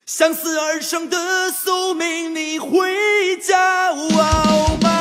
相思而生的宿命，你会骄傲吗？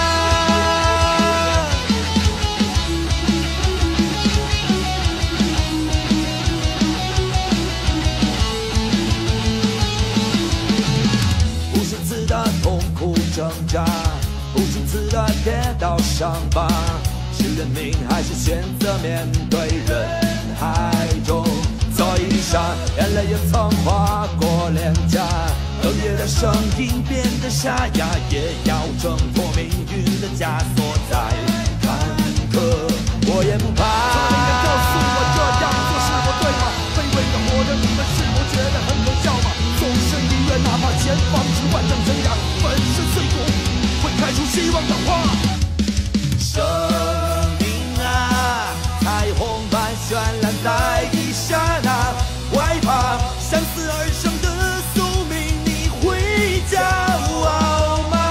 无数次的痛苦挣扎，无数次的跌倒伤疤，是认命还是选择面对人海中？走一刹，眼泪也曾划过脸颊，哽咽的声音变得沙哑，也要挣脱命运的枷锁。再坎坷，我也不怕。没人告诉我这样做是否对吗？卑微的活着，你们是否觉得很可笑吗？纵身一跃，哪怕前方是万丈悬崖，粉身碎骨，会开出希望的花。生命啊，彩虹般绚烂在一刹那。害怕相思而生的宿命，你会骄傲吗？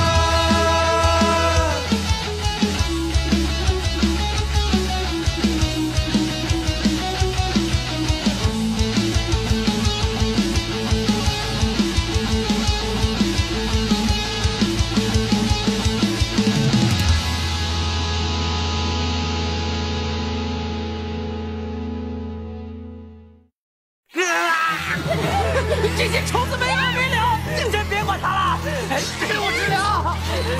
这些虫子没完没了，先别管它了，给我治疗！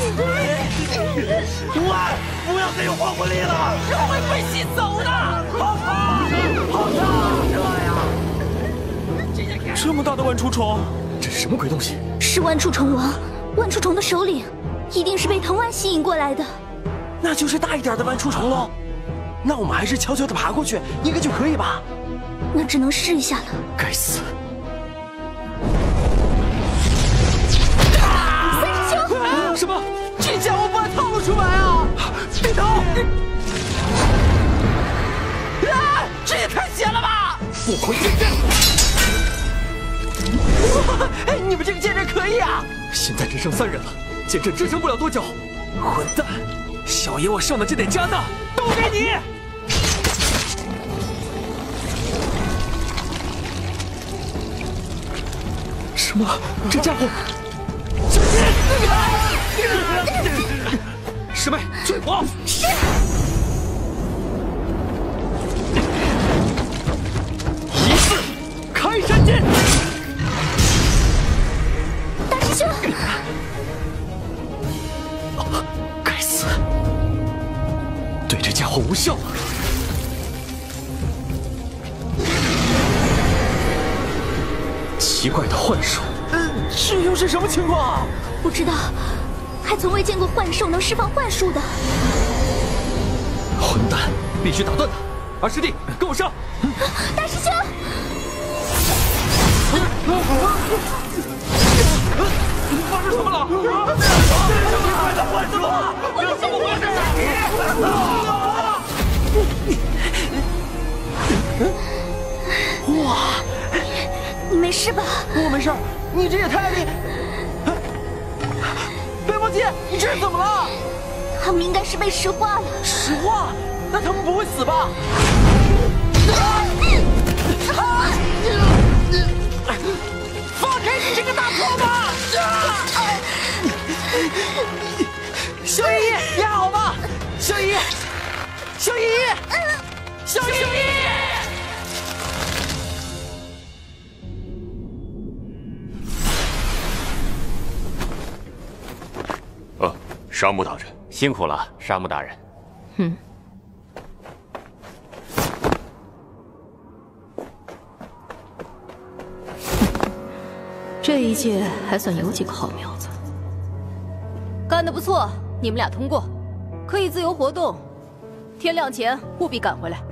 喂，不要再用黄昏力了， 会被吸走的！好烫，好烫，这呀！ 这么大的万出虫，这是什么鬼东西？ 是万出虫王，万出虫的首领，一定是被藤丸吸引过来的。 那就是大一点的万出虫喽。那我们还是悄悄地爬过去，应该就可以吧？ 那只能试一下了。 该死！什么？这家伙把套路出来啊！别逃！ 啊！这也太险了吧！ 不回剑阵！哎，你们这个剑阵可以啊！现在只剩3人了，剑阵支撑不了多久。混蛋！小爷我上的这点家当都给你！什么？这家伙！小心！师妹，追我！ 是。 一次开山剑！ 大师兄！ 该死！对这家伙无效。奇怪的幻术。这又是什么情况啊？ 不知道，还从未见过幻兽能释放幻术的。 混蛋，必须打断他！二师弟，跟我上！ 大师兄！ 发生什么了？快点换住！这怎么回事？哇！ 你没事吧？ 我没事，你这也太厉……白毛姐，你这是怎么了？ 他们应该是被石化了。 石化？那他们不会死吧？ 放开你这个大婆婆！ 萧依依，你还好吗？萧依依，萧依依，萧依依。 沙木大人， 辛苦了，沙木大人。 这一届还算有几个好苗子。 干得不错，你们俩通过，可以自由活动。天亮前务必赶回来。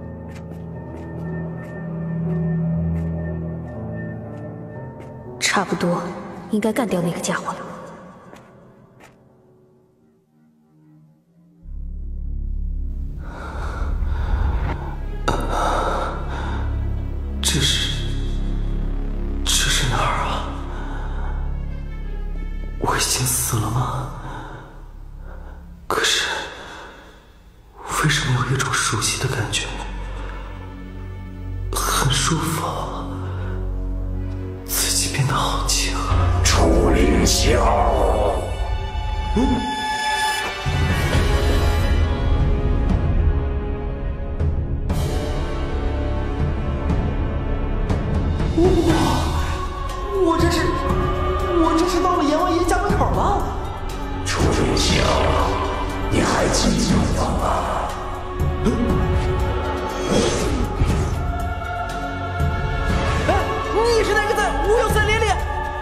差不多，应该干掉那个家伙了。 这是哪儿啊？我已经死了吗？可是，为什么有一种熟悉的感觉？很舒服。自变得好强。 楚凌霄， 我这是到了阎王爷家门口了。 楚凌霄，你还记得我吗？ 哎，你是那个在五幽森林里？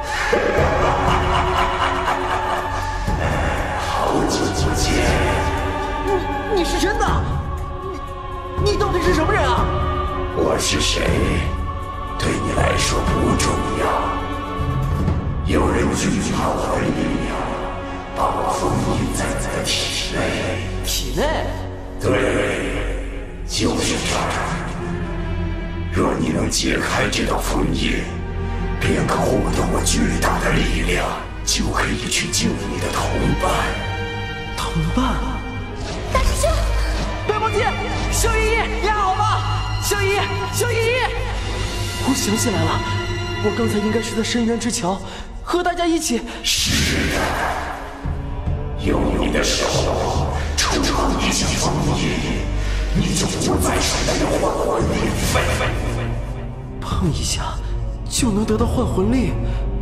好久不见。 你是真的？你到底是什么人啊？ 我是谁，对你来说不重要。有人惧怕我的力量，把我封印在你的体内。 体内？ 对，就是这儿。若你能解开这道封印，便可获得我巨大的力量，就可以去救你的同伴。 同伴？ 大师兄， 对不起，萧依依，你还好吗？萧依依，我想起来了，我刚才应该是在深渊之桥，和大家一起。 是的，用你的手触碰一下封印，你就不再是那个幻魂灵废。 碰一下就能得到幻魂力？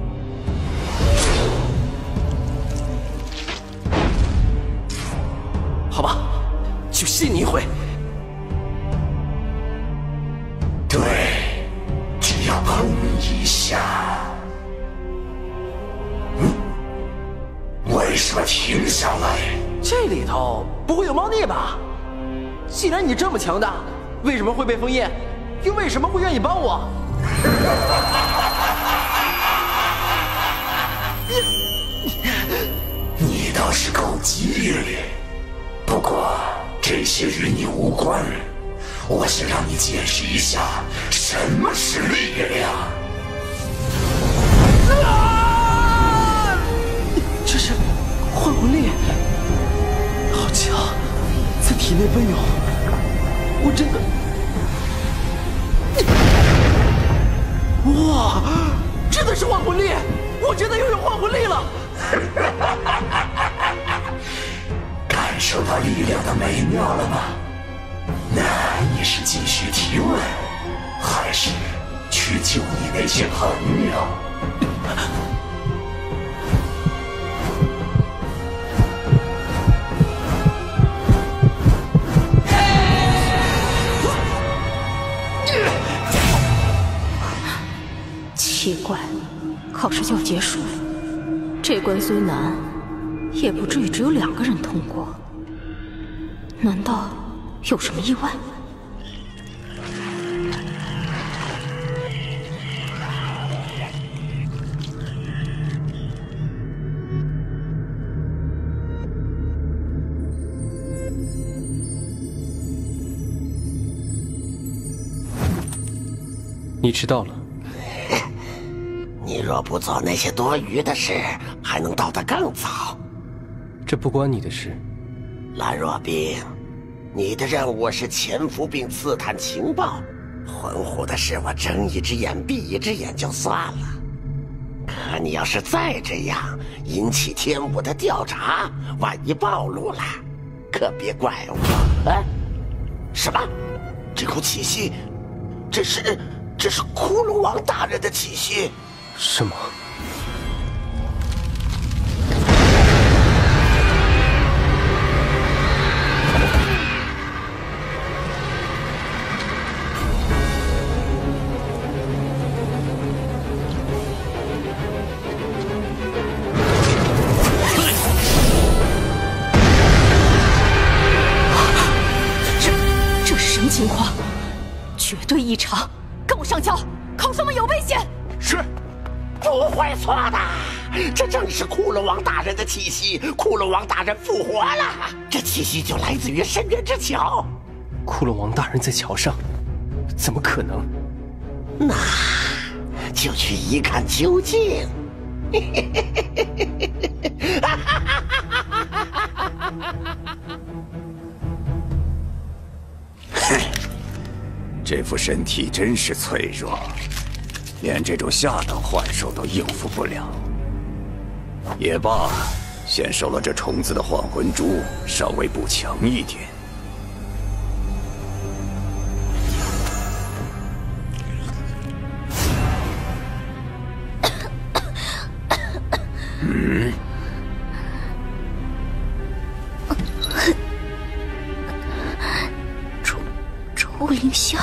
好吧，就信你一回。 对，只要碰一下。为什么停下来？ 这里头不会有猫腻吧？既然你这么强大，为什么会被封印？又为什么会愿意帮我？ 你倒是够机灵，不过这些与你无关。我想让你见识一下什么是力量。 这是幻魂力，好强，在体内奔涌。我真的，哇，真的是幻魂力！我真的拥有幻魂力了。 感受到力量的美妙了吗？那你是继续提问，还是去救你那些朋友？ 奇怪，考试就要结束了，这关虽难，也不至于只有2个人通过。难道有什么意外？ 你迟到了。 你若不做那些多余的事，还能到得更早。 这不关你的事。 兰若冰，你的任务是潜伏并刺探情报，魂虎的事我睁一只眼闭一只眼就算了。可你要是再这样引起天武的调查，万一暴露了，可别怪我。哎，什么？这股气息，这是骷髅王大人的气息。 什么？ 这是什么情况？绝对异常！跟我上桥，考生们有危险！ 是。不会错的，这正是骷髅王大人的气息。骷髅王大人复活了，这气息就来自于深渊之桥。 骷髅王大人在桥上，怎么可能？ 那就去一看究竟。 这副身体真是脆弱。 连这种下等幻兽都应付不了。也罢，先收了这虫子的幻魂珠，稍微补强一点。 朱凌霄，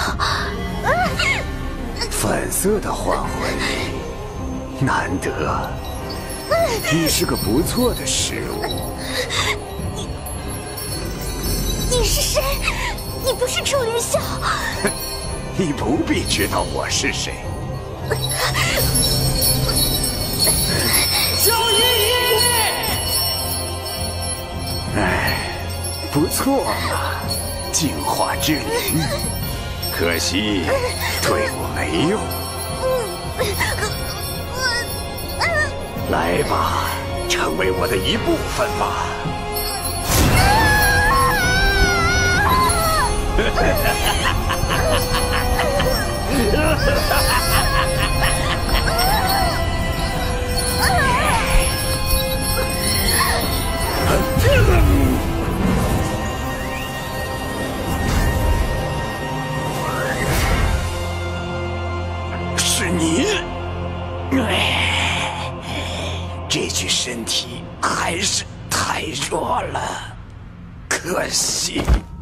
粉色的幻魂，难得。你是个不错的食物。 你是谁？你不是朱凌霄。 你不必知道我是谁。 萧依依， 哎，不错嘛，净化之灵。可惜对我没用。来吧，成为我的一部分吧。是你。这具身体还是太弱了，可惜。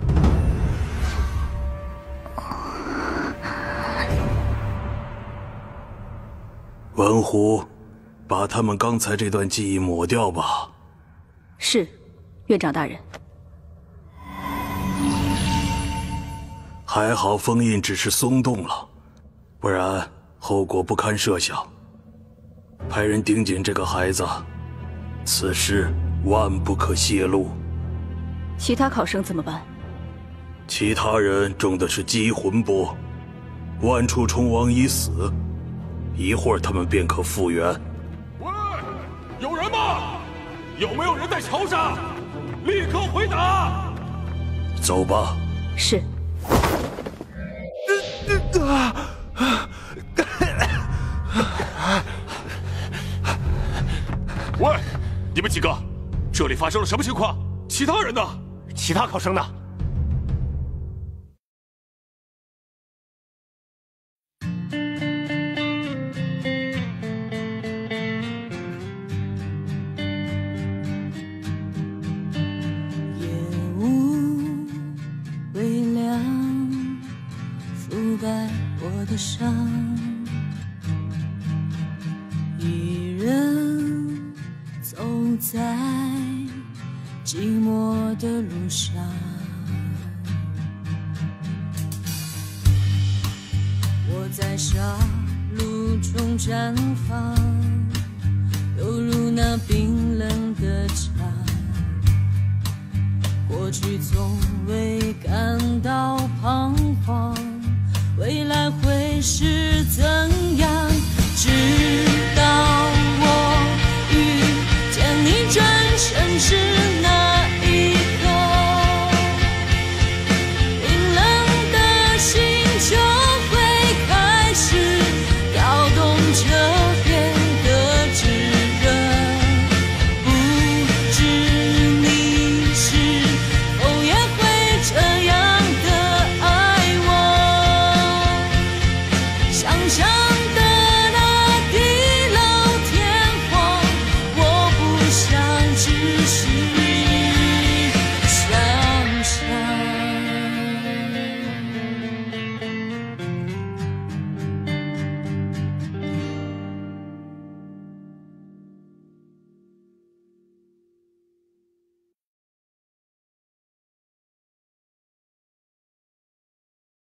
文虎，把他们刚才这段记忆抹掉吧。 是，院长大人。 还好封印只是松动了，不然后果不堪设想。派人盯紧这个孩子，此事万不可泄露。 其他考生怎么办？ 其他人中的是激魂波，万处虫王已死，一会儿他们便可复原。 喂，有人吗？有没有人在桥上？立刻回答！ 走吧。 是。 喂，你们几个，这里发生了什么情况？其他人呢？ 其他考生呢？ 夜雾微凉，覆盖我的伤。一人走在寂寞的路上，我在杀戮中绽放，犹如那冰冷的茶。过去从未感到彷徨，未来会是